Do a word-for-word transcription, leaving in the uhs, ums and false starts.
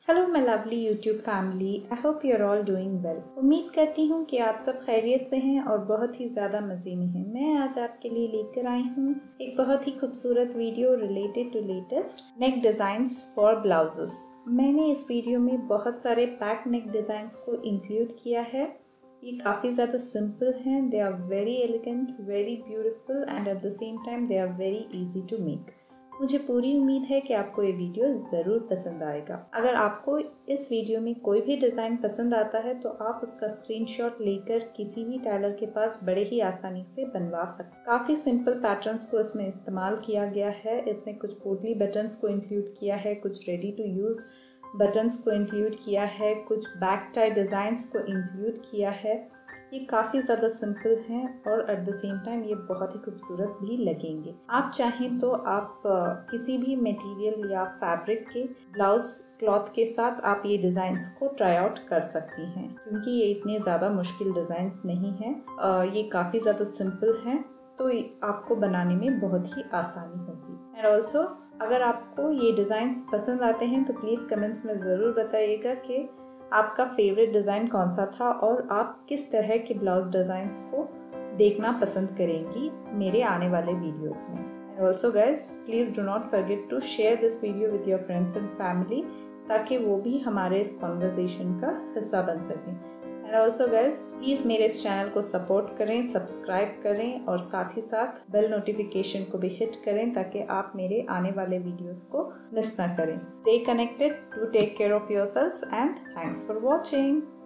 Hello my lovely YouTube family, I hope you are all doing well. उम्मीद करती हूँ कि आप सब खैरियत से हैं और बहुत ही ज़्यादा मज़े में हैं। मैं आज आपके लिए लेकर आई हूँ एक बहुत ही खूबसूरत video related to latest neck designs for blouses. मैंने इस वीडियो में बहुत सारे पैक नेक डिज़ाइंस को इंक्लूड किया है। ये काफ़ी ज़्यादा सिंपल हैं, they are very elegant, very beautiful and at the same time they are very easy to make. मुझे पूरी उम्मीद है कि आपको ये वीडियो ज़रूर पसंद आएगा। अगर आपको इस वीडियो में कोई भी डिज़ाइन पसंद आता है तो आप उसका स्क्रीनशॉट लेकर किसी भी टेलर के पास बड़े ही आसानी से बनवा सकते हैं। काफ़ी सिंपल पैटर्न्स को इसमें इस्तेमाल किया गया है। इसमें कुछ पोटली बटन्स को इंक्लूड किया है, कुछ रेडी टू यूज़ बटन्स को इंक्लूड किया है, कुछ बैक टाई डिज़ाइंस को इंक्लूड किया है। ये काफ़ी ज़्यादा सिंपल हैं और एट द सेम टाइम ये बहुत ही खूबसूरत भी लगेंगे। आप चाहें तो आप किसी भी मटेरियल या फैब्रिक के ब्लाउज क्लॉथ के साथ आप ये डिज़ाइंस को ट्राई आउट कर सकती हैं, क्योंकि ये इतने ज़्यादा मुश्किल डिज़ाइंस नहीं हैं। ये काफ़ी ज़्यादा सिंपल हैं, तो आपको बनाने में बहुत ही आसानी होगी। एंड ऑल्सो अगर आपको ये डिज़ाइंस पसंद आते हैं तो प्लीज़ कमेंट्स में ज़रूर बताइएगा कि आपका फेवरेट डिज़ाइन कौन सा था और आप किस तरह के ब्लाउज डिज़ाइंस को देखना पसंद करेंगी मेरे आने वाले वीडियोस में। And also guys, please do not forget to share this video with your friends and family, ताकि वो भी हमारे इस कॉन्वर्जेशन का हिस्सा बन सकें। एंड ऑल्सो गाइज, प्लीज़ मेरे इस चैनल को सपोर्ट करें, सब्सक्राइब करें और साथ ही साथ बेल नोटिफिकेशन को भी हिट करें ताकि आप मेरे आने वाले वीडियोस को मिस ना करें। Stay connected, do take care of yourselves and thanks for watching.